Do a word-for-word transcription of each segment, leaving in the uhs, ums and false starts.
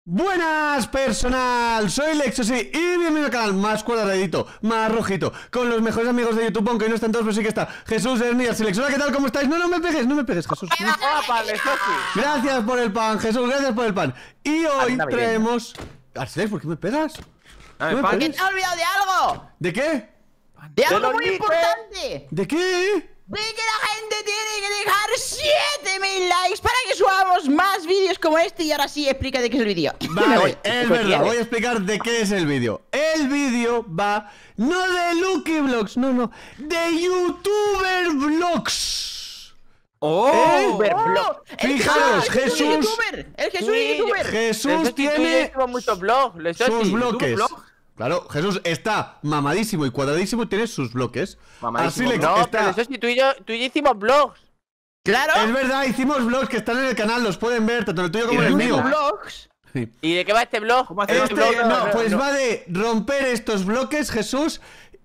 Buenas personal, soy Lexosi y bienvenido al canal más cuadradito, más rojito, con los mejores amigos de YouTube, aunque no están todos, pero sí que está Jesús, Ernie, Arsilex. Hola, ¿qué tal? ¿Cómo estáis? No, no me pegues, no me pegues, Jesús. No. Gracias por el pan, Jesús, gracias por el pan. Y hoy traemos... Arsilex, ¿por qué me pegas? ¿No me ¿Porque te has olvidado de algo? ¿De qué? De algo muy importante. ¿De qué? De que la gente tiene que dejar siete mil likes para que subamos más vídeos como este. Y ahora sí, explica de qué es el vídeo. Vale, es verdad, voy a explicar de qué es el vídeo. El vídeo va no de Lucky Vlogs, no, no, de YouTuber Vlogs. ¡Oh! ¿Eh? Oh, Fijaros, el Jesús. es YouTuber, el Jesús es YouTuber. Jesús tiene muchos blogs, sus bloques. Claro, Jesús está mamadísimo y cuadradísimo y tiene sus bloques. Mamadísimo. Así No, está... pero eso sí, tú y yo, tú y yo hicimos blogs. Claro. Es verdad, hicimos vlogs que están en el canal, los pueden ver, tanto en el tuyo como en el mío. Vlogs. Sí. ¿Y de qué va este blog? Este, este blog? no, pues va de romper estos bloques, Jesús,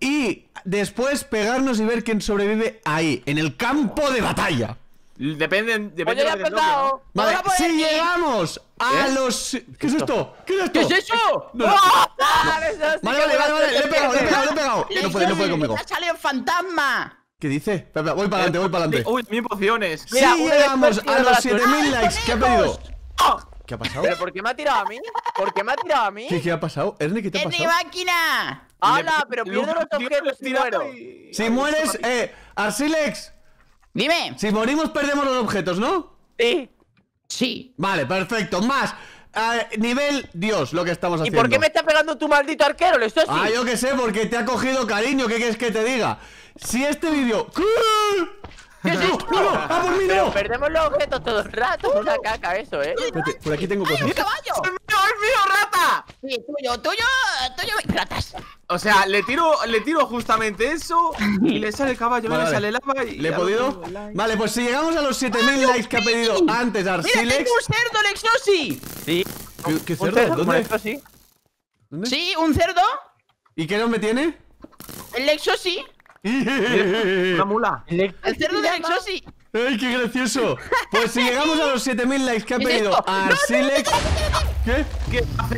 y después pegarnos y ver quién sobrevive ahí, en el campo de batalla. Depende, depende Pues ya de he lo que empezado. toque, Vale, Vamos a si poner aquí. llegamos a ¿Eh? los... ¿Qué es esto? ¿Qué es esto? ¿Qué es eso? No, no. ¡Ah! Eso sí Vale, que vale, vale, vale, le he pegado, le he pegado, le he pegado. Le No puede, no puede conmigo. Ha salido fantasma. ¿Qué dice? Espera, espera, voy para adelante, voy para ¿no? adelante. Uy, mil pociones. Si Mira, una llegamos vez a los para siete la mil likes, ¿qué ha pedido? ¿Qué ha pasado? ¿Pero por qué me ha tirado a mí? ¿Por qué me ha tirado a mí? ¿Qué, qué ha pasado? Ernie, ¿qué te ha ¡Es mi pasado? máquina! ¡Hala! Pero pierdo los Lucas, objetos y tirado muero. y- Si mueres, eh, Arsilex, Dime. si morimos perdemos los objetos, ¿no? Sí. Sí. Vale, perfecto, más eh, nivel Dios, lo que estamos ¿Y haciendo. por qué me está pegando tu maldito arquero? Esto sí. Ah, yo qué sé, porque te ha cogido cariño, ¿qué quieres que te diga? Si este vídeo... ¿Qué? ¿Qué es esto? ¡No, no! ¡Ah, por mí Pero no! perdemos los objetos todo el rato. Es una caca eso, ¿eh? Espérate, por aquí tengo ¡Ay, un cosas. caballo! ¡Es mío, es mío, rata! Sí, tuyo, tuyo, tuyo. Ratas. O sea, le tiro, le tiro justamente eso y le sale el caballo, Vale, le vale. sale lava y... ¿Le he ya podido? lo tengo, like. Vale, pues si llegamos a los siete mil likes que ha pedido antes ¡Mira, Arsilex... tengo un cerdo, Lexosi! Sí. ¿Qué, qué Un cerdo? cerdo, ¿Dónde? esto sí. ¿Dónde? Sí, un cerdo. ¿Y qué nombre tiene? El Lexosi. Una mula. El cerdo de Lexosi. ¡Ay, qué gracioso! Pues si llegamos a los siete mil likes que ha ¿Qué es pedido esto? No, no, no, Arsilex... ¿Qué? ¿Qué hace?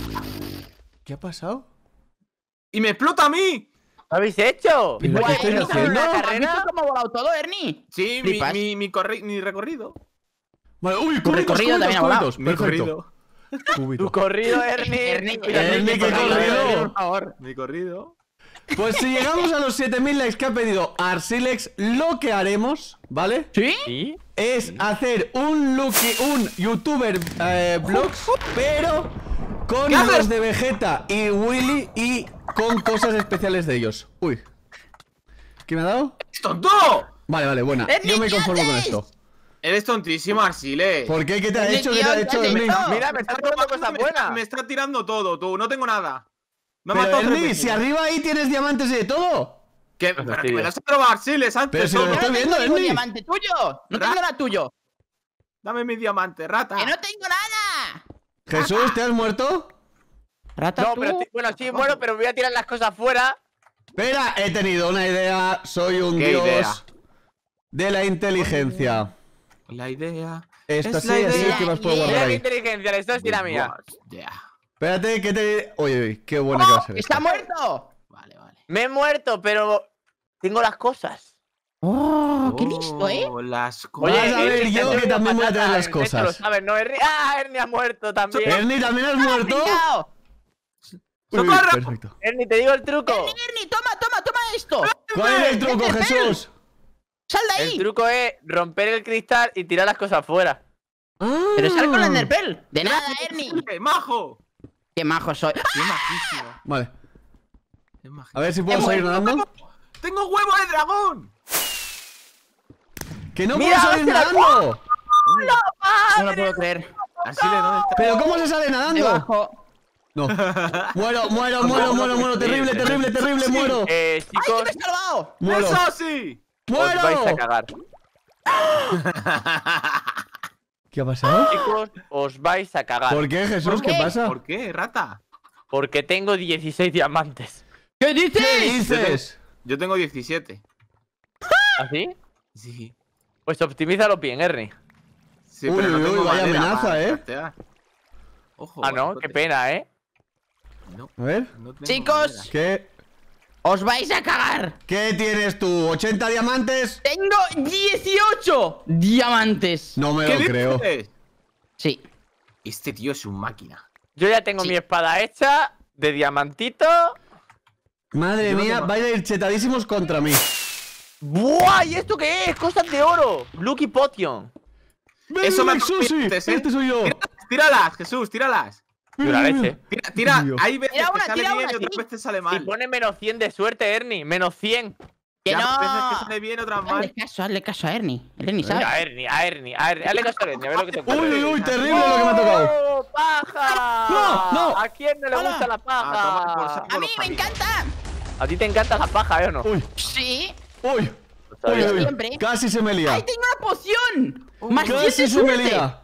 ¿Qué ha pasado? ¡Y me explota a mí! ¿Lo habéis hecho? ¿Y Guau, qué estoy Ernie, haciendo? ¿has carrera? visto cómo ha volado todo, Ernie? Sí, mi, Flipas. mi, mi, corri- mi recorrido. Vale, uy, Tu cubitos, recorrido cubitos, también ha volado. cubitos. Mi Perfecto. corrido. Cubito. Tu corrido, Ernie. Ernie, Mira, Ernie, qué corrido. por favor. Mi corrido. Pues si llegamos a los siete mil likes que ha pedido Arsilex, lo que haremos, ¿vale? ¿Sí? ¿Sí? Es hacer un Lucky, un youtuber eh, vlogs, pero con ¿Qué haces? los de Vegeta y Willy y con cosas especiales de ellos. Uy. ¿Qué me ha dado? ¡Es tonto! Vale, vale, buena. Ernie, Yo me ¿qué conformo con haces? esto. Eres tontísimo, Arsilex. ¿Por qué? ¿Qué te ha Ernie, hecho? ¿Qué tío, te ha ¿qué hecho, haces? Ernie? No. Mira, me está tirando cosas me, buenas. me está tirando todo, tú. No tengo nada. Me ha Pero matado tres Ernie, veces. si arriba ahí tienes diamantes y de todo. Que, Pues pero sí. que me lo has robado, Arsilex, antes. Pero si lo todo. estoy no viendo, tengo ningún Ernie. diamante tuyo. No tengo nada tuyo. Dame mi diamante, rata. Que no tengo nada. Jesús, ¿te has muerto? Rata, No, tú. pero ti- bueno, sí, muero, pero voy a tirar las cosas fuera. Espera, he tenido una idea. Soy un ¿Qué dios idea? de la inteligencia. La idea. Esto es así, la así idea. que más puedo Mira guardar mi ahí. inteligencia, esto es la mía. Yeah. Espérate, que te... Oye, oye, qué buena que va a ser ¡Está esta. muerto! Vale, vale. Me he muerto, pero tengo las cosas. ¡Oh, qué listo, eh! Oh, las Oye, cosas. Vas a ver Ernie, yo te que tengo también voy a patata, tener las Ernie, esto cosas. lo sabes, ¿no? Ernie? ¡Ah, Ernie ha muerto también! Ernie, ¿también has muerto? ¡Pringao! Uy, ¡Socorro! perfecto. Ernie, te digo el truco. Ernie, Ernie, toma, toma, toma esto. ¿Cuál es el truco, ¡Vete, Jesús? ¡Sal de El ahí! truco es romper el cristal y tirar las cosas fuera. Ah. Pero sal con la Enderpearl. De nada, Ernie. ¡Qué majo! ¡Qué majo soy! ¡Qué majísimo! Vale, Qué majísimo. a ver si puedo Hemos- salir nadando. ¡Tengo huevo de dragón! ¡Que no Mira, puedo salir hostia, nadando! No lo puedo creer. Así le dónde está. ¿Pero cómo se sale nadando? Debajo. No. Muero, muero, muero, muero, muero. Terrible, terrible, terrible, muero. Eh, ¡Ay, que chicos, me he salvado! Muero. ¡Eso sí! os vais a ¡Muero! cagar. ¿Qué ha pasado? Chicos, os vais a cagar. ¿Por qué, Jesús? ¿Por ¿Qué qué? pasa? ¿Por qué, rata? Porque tengo dieciséis diamantes. ¿Qué dices? ¿Qué dices? Yo tengo diecisiete. ¿Así? Sí. Pues optimízalo bien, Ernie. Sí, Uy, pero no uy, tengo uy, vaya madera amenaza, para ¿eh? craftear. Ojo. Ah, no, qué pena, ¿eh? No, A ver. no tengo Chicos. manera. ¿Qué, ¡Os vais a cagar! ¿Qué tienes tú? ¿ochenta diamantes? Tengo dieciocho diamantes. No me ¿Qué lo creo. dices? Sí. Este tío es un máquina. Yo ya tengo Sí. mi espada hecha de diamantito. Madre Yo no mía, tengo- vais a ir chetadísimos contra mí. ¡Buah! ¿Y esto qué es? Cosas de oro. Lucky Potion. ¡Venga, Eso me Lexusi! conviertes, ¿eh? Este soy yo. Tíralas, tíralas, Jesús, tíralas. Yo la Mira, leche. Tira, tira. Dios. Hay veces Tira una, que sale tira bien una, y otras sí. veces sale Si mal. pone menos cien de suerte, Ernie. Menos cien. Que Ya, no. hay veces que sale bien, otras Hazle mal. caso, hazle caso a Ernie. El Ernie sabe. A Ernie, a Ernie, a Ernie. Hazle caso a Ernie, a ver lo que te Uy, ocurre. uy, uy, terrible lo que me ha tocado. ¡Oh, paja! No, no. ¿A quién no le Hola. gusta la A tomar por paja? saco. A mí me encanta. A ti te encanta la paja, ¿eh o no? Uy, Sí. uy. Lo Uy, sabía. uy, Siempre. casi se me lía. ¡Ay, tengo una poción! Más Casi cien de se me suerte. lía.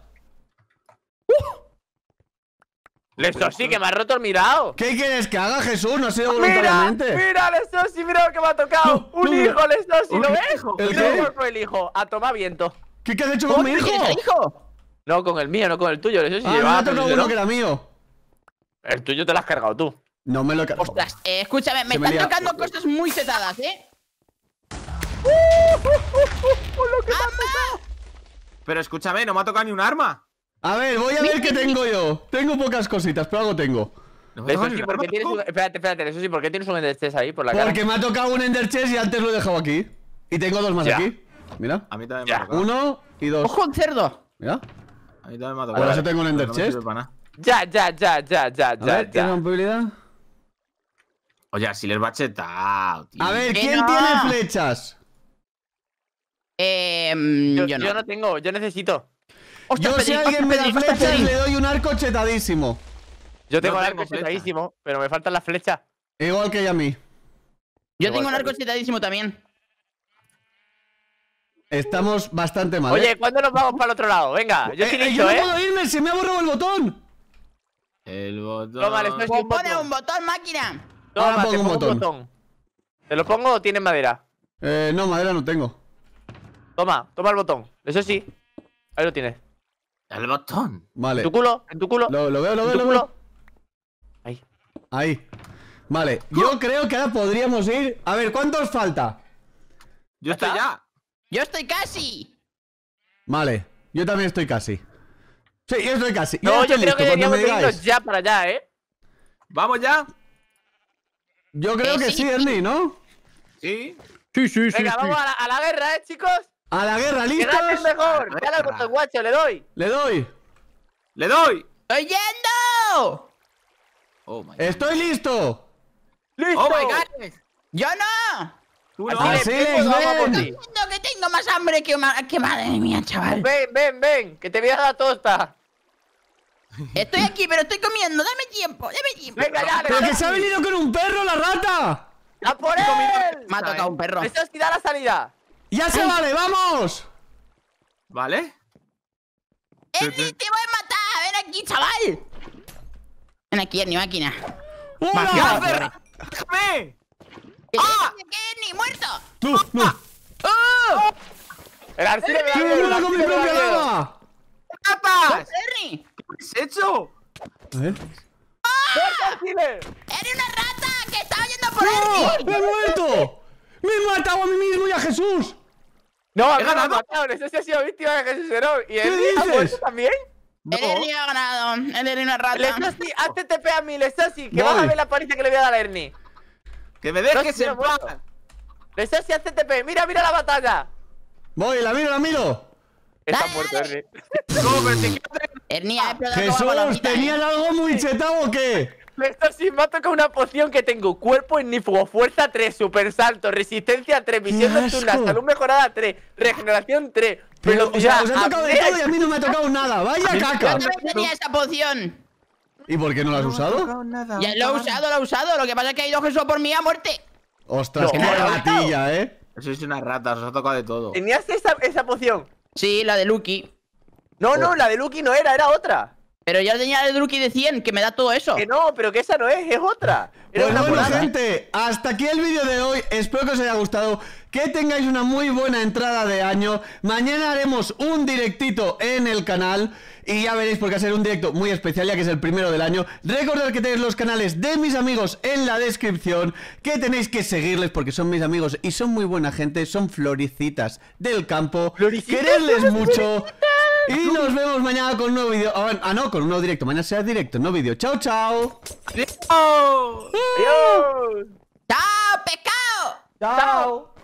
Eso sí, que me ha roto el mirado. ¿Qué quieres que haga, Jesús? No ha sido Mira, voluntariamente. mira, Lesosi, mira lo que me ha tocado. No, Un no, hijo, Lesosi, ¿Un ¿lo ves? hijo? ¿El Mira qué? cómo fue el hijo. A tomar viento. ¿Qué, qué has hecho ¿Cómo con mi te hijo? quieres al hijo? No, con el mío, no con el tuyo, Lesosi. Ah, me llevaba ha tocado primero. uno que era mío. El tuyo te lo has cargado tú. No me lo he cargado. Ostras, eh, escúchame, me Se me están lía. tocando cosas muy setadas, ¿eh? ¡Mamá! Pero escúchame, no me ha tocado ni un arma. A ver, voy a ver qué tengo yo. Tengo pocas cositas, pero algo tengo. No me ha tocado Lesosi, ni un ¿por qué arma, tienes un... tampoco. Espérate, espérate, Lesosi, ¿por qué tienes un Ender Chest ahí por la cara? Porque me ha tocado un Ender Chest y antes lo he dejado aquí. Y tengo dos más Ya. aquí. Mira. A mí también me Ya. ha tocado. Uno y dos. ¡Ojo, un cerdo! Mira. A mí también me ha tocado. Por eso tengo un Ender Pero no me Chest. sirve para nada. Ya, ya, ya, ya, ya, A ya, ver, ¿qué ya. rompibilidad? Oye, si les va chetado, tío. A ver, Que ¿quién no. tiene flechas? Eh. mm, Yo, Yo no. yo no tengo, yo necesito. Ostras, Yo si Pedri, alguien me da ostras, Pedri, ostras, flechas Pedri. le doy un arco chetadísimo. Yo tengo No el tengo arco flecha. chetadísimo, pero me faltan las flechas. Igual que a mí. Yo Igual tengo un que arco a mí. chetadísimo también. Estamos bastante mal. Oye, ¿eh? ¿cuándo nos vamos para el otro lado? Venga, yo Eh, sí eh, he yo dicho, no ¿eh? puedo irme, se me ha borrado el botón. El botón. Toma, les doy- Pues un pone botón. un botón, máquina. Toma, Ahora te pongo un pongo un botón. botón. ¿Te lo pongo o tienes madera? Eh, no, madera no tengo. Toma, toma el botón. Eso sí. Ahí lo tienes. El botón. Vale. ¿En tu culo? ¿En tu culo? Lo, lo veo, lo ¿En veo, tu lo culo? veo. Ahí. Ahí. Vale, yo creo que ahora podríamos ir. A ver, ¿cuánto os falta? Yo estoy está? ya. Yo estoy casi. Vale, yo también estoy casi. Sí, yo estoy casi. No, ya yo estoy creo listo, que cuando me deberíamos de irnos digáis. ya para allá, ¿eh? ¿Vamos ya? Yo creo Eh, que sí, sí, sí. Ernie, ¿no? Sí. Sí, sí, Venga, vamos a la, a la guerra, ¿eh, chicos? A la guerra, ¡Que gane el ¿listos? mejor! Dale al botón, guacho, le doy. Le doy. ¡Le doy! ¡Estoy yendo! Oh my god. Estoy listo. ¡Listo! Oh my god. ¡Yo no! Tú Así no. le Así pego, les vamos a por ven. ti. Siento que tengo más hambre que, ma- que madre mía, chaval. Ven, ven, ven, que te voy a dar tosta. Estoy aquí, pero estoy comiendo. Dame tiempo, dame tiempo. Venga, ya, Pero que le se ha venido con un perro, la rata. ¡A por él! Me ha tocado un perro. Eso sí da la salida. Ya se vale, vamos. ¿Vale? ¡Ernie, te voy a matar! ¡Ven aquí, chaval! Ven aquí, Ernie, máquina. ¡Ya, ¡Hola! Ferra! ¡Déjame! ¡Que ¡Ah! que Ernie, muerto! No, no. ¡Oh! El Arcile me da ¡Que me miedo, el muero con mi Arcile me da propia miedo. lava! ¡Ratas! ¡Ernie! ¿Qué has hecho? A ver. ¡Fuerte, Arcile! ¡Eres una rata! ¡Que estaba yendo por ¡No! Ernie! ¡Me he muerto! ¡Me he matado a mí mismo y a Jesús! No, a He mí me han ganado. matado, ese sí ha sido víctima de Jesús Herón. ¿Y ¿Qué él ha dices? muerto también? El Ernie ha ganado. El Ernie una rata. Lesosi, hazte T P a mí, Lesosi, que Voy. vas a ver la paliza que le voy a dar a Ernie. ¡Que me No, dejes sí, en no, muerto. paz! Lesosi, hazte T P, mira, mira la batalla. Voy, la miro, la miro. Está Dale, muerto, dale. Ernie. ¿Cómo? Pero si quieres- Ernie ha explotado como Jesús, palomita, ¿eh? ¿tenías algo muy chetado o qué? Lesosi, me ha tocado una poción que tengo. Cuerpo ignífugo, fuerza tres, super salto, resistencia tres, visión ¡Qué nocturna, asco! salud mejorada tres, regeneración tres, Pero, o sea, velocidad, os ha tocado de apnea. todo y a mí no me ha tocado nada. ¡Vaya Yo caca! también tenía esa poción. ¿Y por qué no la has usado? Nada, Ya lo he usado, lo he usado. Lo que pasa es que ha ido Jesús por mí a muerte. Ostras, No, qué no, no, ratilla, ¿eh? Sois una rata, os ha tocado de todo. ¿Tenías esa, esa poción? Sí, la de Lucky. No, no, la de Lucky no era, era otra. Pero yo tenía la de Lucky de cien, que me da todo eso. Que no, pero que esa no es, es otra. Era Pues una bueno, morada. gente, hasta aquí el vídeo de hoy. Espero que os haya gustado. Que tengáis una muy buena entrada de año. Mañana haremos un directito en el canal. y ya veréis porque va a ser un directo muy especial ya que es el primero del año. Recordad que tenéis los canales de mis amigos en la descripción, que tenéis que seguirles porque son mis amigos y son muy buena gente, son floricitas del campo. ¿Floricitas? Queredles mucho y nos vemos mañana con un nuevo vídeo. Ah, ah, no, con un nuevo directo. Mañana será directo, no vídeo. Chao, chao. ¡Oh! Adiós. ¡Chao, pescado! Chao.